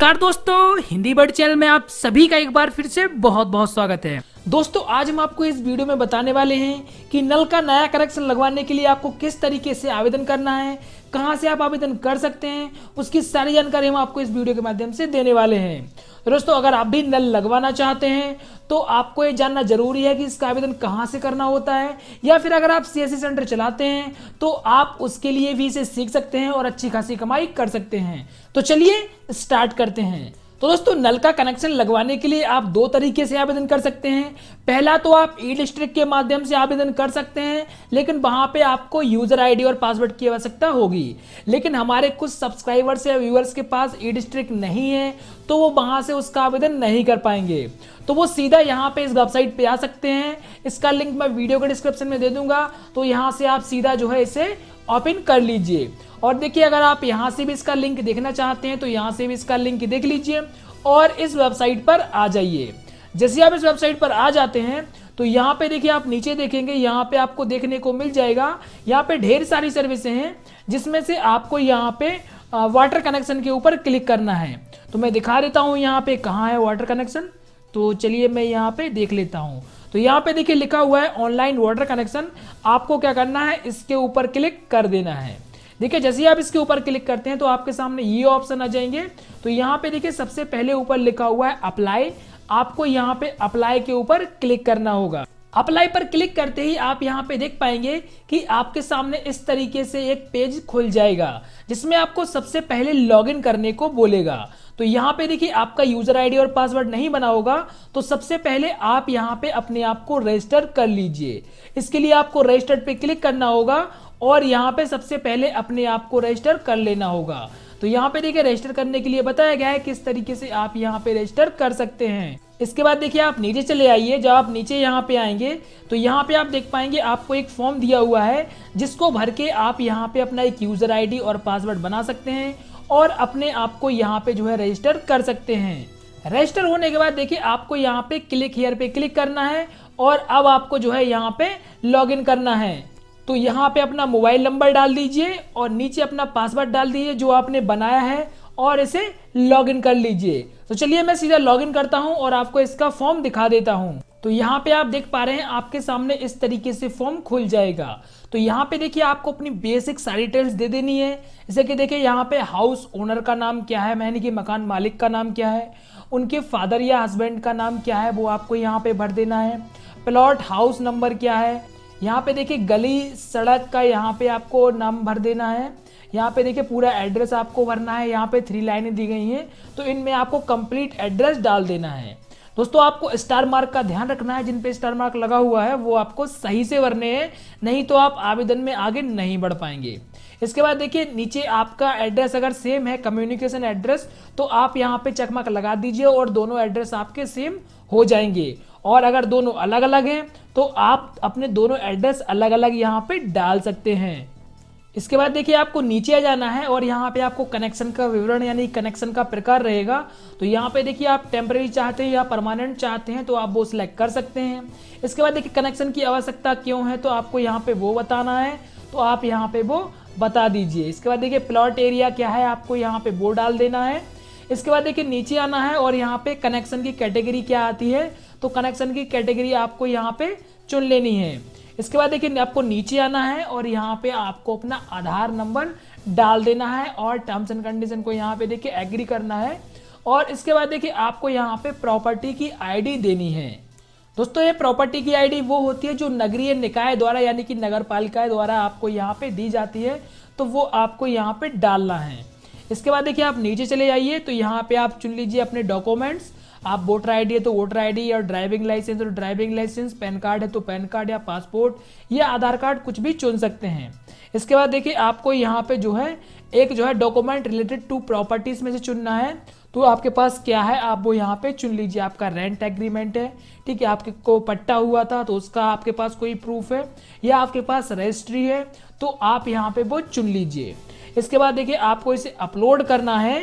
नमस्कार दोस्तों, Hindi bird channel में आप सभी का एक बार फिर से बहुत बहुत स्वागत है। दोस्तों आज हम आपको इस वीडियो में बताने वाले हैं कि नल का नया कनेक्शन लगवाने के लिए आपको किस तरीके से आवेदन करना है, कहां से आप आवेदन कर सकते हैं, उसकी सारी जानकारी हम आपको इस वीडियो के माध्यम से देने वाले हैं। तो दोस्तों अगर आप भी नल लगवाना चाहते हैं तो आपको ये जानना जरूरी है कि इसका आवेदन कहां से करना होता है, या फिर अगर आप सीएससी सेंटर चलाते हैं तो आप उसके लिए भी इसे सीख सकते हैं और अच्छी खासी कमाई कर सकते हैं। तो चलिए स्टार्ट करते हैं। तो दोस्तों नल का कनेक्शन लगवाने के लिए आप दो तरीके से आवेदन कर सकते हैं। पहला तो आप ई डिस्ट्रिक्ट के माध्यम से आवेदन कर सकते हैं, लेकिन वहां पे आपको यूजर आईडी और पासवर्ड की आवश्यकता होगी। लेकिन हमारे कुछ सब्सक्राइबर्स या व्यूअर्स के पास ई डिस्ट्रिक्ट नहीं है तो वो वहां से उसका आवेदन नहीं कर पाएंगे, तो वो सीधा यहाँ पे इस वेबसाइट पे आ सकते हैं। इसका लिंक मैं वीडियो के डिस्क्रिप्शन में दे दूंगा, तो यहाँ से आप सीधा जो है इसे ओपन कर लीजिए। और देखिए अगर आप यहाँ से भी इसका लिंक देखना चाहते हैं तो यहाँ से भी इसका लिंक देख लीजिए और इस वेबसाइट पर आ जाइए। जैसे आप इस वेबसाइट पर आ जाते हैं तो यहाँ पे देखिए आप नीचे देखेंगे, यहाँ पे आपको देखने को मिल जाएगा, यहाँ पे ढेर सारी सर्विसें हैं जिसमें से आपको यहाँ पे वाटर कनेक्शन के ऊपर क्लिक करना है। तो मैं दिखा देता हूँ यहाँ पे कहाँ है वाटर कनेक्शन। तो चलिए मैं यहाँ पे देख लेता हूँ। तो यहाँ पे देखिए लिखा हुआ है ऑनलाइन वाटर कनेक्शन। आपको क्या करना है, इसके ऊपर क्लिक कर देना है। देखिए जैसे ही आप इसके ऊपर क्लिक करते हैं तो आपके सामने ये ऑप्शन आ जाएंगे। तो यहाँ पे देखिए सबसे पहले ऊपर लिखा हुआ है अप्लाई। आपको यहाँ पे अप्लाई के ऊपर क्लिक करना होगा। अप्लाई पर क्लिक करते ही आप यहाँ पे देख पाएंगे कि आपके सामने इस तरीके से एक पेज खुल जाएगा जिसमें आपको सबसे पहले लॉगिन करने को बोलेगा। तो यहाँ पे देखिए आपका यूजर आईडी और पासवर्ड नहीं बना होगा, तो सबसे पहले आप यहाँ पे अपने आप को रजिस्टर कर लीजिए। इसके लिए आपको रजिस्टर पे क्लिक करना होगा और यहाँ पे सबसे पहले अपने आप को रजिस्टर कर लेना होगा। तो यहाँ पे देखिए रजिस्टर करने के लिए बताया गया है किस तरीके से आप यहाँ पे रजिस्टर कर सकते हैं। इसके बाद देखिए आप नीचे चले आइए। जब आप नीचे यहाँ पे आएंगे तो यहाँ पे आप देख पाएंगे आपको एक फॉर्म दिया हुआ है जिसको भर के आप यहाँ पे अपना एक यूजर आईडी और पासवर्ड बना सकते हैं और अपने आप को यहाँ पे जो है रजिस्टर कर सकते हैं। रजिस्टर होने के बाद देखिए आपको यहाँ पे क्लिक हियर पे क्लिक करना है और अब आपको जो है यहाँ पे लॉगिन करना है। तो यहाँ पे अपना मोबाइल नंबर डाल दीजिए और नीचे अपना पासवर्ड डाल दीजिए जो आपने बनाया है और इसे लॉगिन कर लीजिए। तो चलिए मैं सीधा लॉगिन करता हूँ और आपको इसका फॉर्म दिखा देता हूँ। तो यहाँ पे आप देख पा रहे हैं आपके सामने इस तरीके से फॉर्म खुल जाएगा। तो यहाँ पे देखिए आपको अपनी बेसिक सारी डिटेल्स दे देनी है। जैसे कि देखिए यहाँ पे हाउस ओनर का नाम क्या है, यानी कि मकान मालिक का नाम क्या है, उनके फादर या हस्बैंड का नाम क्या है वो आपको यहाँ पे भर देना है। प्लॉट हाउस नंबर क्या है, यहाँ पे देखिए गली सड़क का यहाँ पे आपको नाम भर देना है। यहाँ पे देखिए पूरा एड्रेस आपको भरना है। यहाँ पे 3 लाइनें दी गई हैं तो इनमें आपको कंप्लीट एड्रेस डाल देना है। दोस्तों आपको स्टार मार्क का ध्यान रखना है, जिन पे स्टार मार्क लगा हुआ है वो आपको सही से भरने हैं, नहीं तो आप आवेदन में आगे नहीं बढ़ पाएंगे। इसके बाद देखिए नीचे आपका एड्रेस अगर सेम है कम्युनिकेशन एड्रेस तो आप यहाँ पे चेक मार्क लगा दीजिए और दोनों एड्रेस आपके सेम हो जाएंगे। और अगर दोनों अलग अलग हैं तो आप अपने दोनों एड्रेस अलग अलग यहाँ पे डाल सकते हैं। इसके बाद देखिए आपको नीचे आ जाना है और यहाँ पे आपको कनेक्शन का विवरण यानी कनेक्शन का प्रकार रहेगा। तो यहाँ पे देखिए आप टेम्परेरी चाहते हैं या परमानेंट चाहते हैं तो आप वो सिलेक्ट कर सकते हैं। इसके बाद देखिए कनेक्शन की आवश्यकता क्यों है तो आपको यहाँ पे वो बताना है, तो आप यहाँ पे वो बता दीजिए। इसके बाद देखिए प्लॉट एरिया क्या है आपको यहाँ पे वो डाल देना है। इसके बाद देखिए नीचे आना है और यहाँ पे कनेक्शन की कैटेगरी क्या आती है तो कनेक्शन की कैटेगरी आपको यहाँ पे चुन लेनी है। इसके बाद देखिए आपको नीचे आना है और यहाँ पे आपको अपना आधार नंबर डाल देना है और टर्म्स एंड कंडीशन को यहाँ पे देखिए एग्री करना है। और इसके बाद देखिए आपको यहाँ पे प्रॉपर्टी की आईडी देनी है। दोस्तों ये प्रॉपर्टी की आईडी वो होती है जो नगरीय निकाय द्वारा यानी कि नगर पालिका द्वारा आपको यहाँ पे दी जाती है, तो वो आपको यहाँ पे डालना है। इसके बाद देखिए आप नीचे चले जाइए तो यहाँ पे आप चुन लीजिए अपने डॉक्यूमेंट्स। आप वोटर आईडी है तो वोटर आईडी, और ड्राइविंग लाइसेंस तो ड्राइविंग लाइसेंस, पैन कार्ड है तो पैन कार्ड या पासपोर्ट या आधार कार्ड कुछ भी चुन सकते हैं। इसके बाद देखिए आपको यहाँ पे जो है एक जो है डॉक्यूमेंट रिलेटेड टू प्रॉपर्टीज में से चुनना है। तो आपके पास क्या है आप वो यहाँ पे चुन लीजिए। आपका रेंट एग्रीमेंट है, ठीक है, आपके को पट्टा हुआ था तो उसका आपके पास कोई प्रूफ है, या आपके पास रजिस्ट्री है तो आप यहाँ पे वो चुन लीजिए। इसके बाद देखिए आपको इसे अपलोड करना है,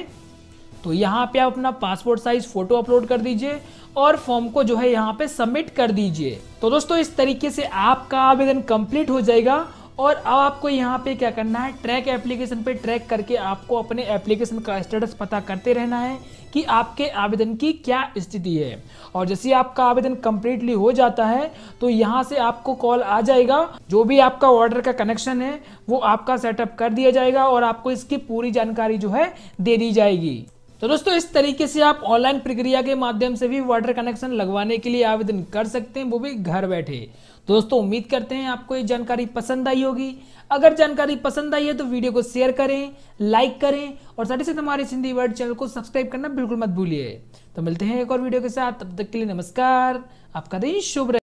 तो यहाँ पे आप अपना पासपोर्ट साइज फोटो अपलोड कर दीजिए और फॉर्म को जो है यहाँ पे सबमिट कर दीजिए। तो दोस्तों इस तरीके से आपका आवेदन कंप्लीट हो जाएगा और अब आपको यहाँ पे क्या करना है, ट्रैक एप्लीकेशन पे ट्रैक करके आपको अपने एप्लीकेशन का स्टेटस पता करते रहना है कि आपके आवेदन की क्या स्थिति है। और जैसे ही आपका आवेदन कंप्लीटली हो जाता है तो यहाँ से आपको कॉल आ जाएगा, जो भी आपका ऑर्डर का कनेक्शन है वो आपका सेटअप कर दिया जाएगा और आपको इसकी पूरी जानकारी जो है दे दी जाएगी। तो दोस्तों इस तरीके से आप ऑनलाइन प्रक्रिया के माध्यम से भी वाटर कनेक्शन लगवाने के लिए आवेदन कर सकते हैं, वो भी घर बैठे। दोस्तों उम्मीद करते हैं आपको ये जानकारी पसंद आई होगी। अगर जानकारी पसंद आई है तो वीडियो को शेयर करें, लाइक करें और साथ ही साथ हमारे हिंदी वर्ड चैनल को सब्सक्राइब करना बिल्कुल मत भूलिए। तो मिलते हैं एक और वीडियो के साथ, तब तक के लिए नमस्कार, आपका दिन शुभ रहे।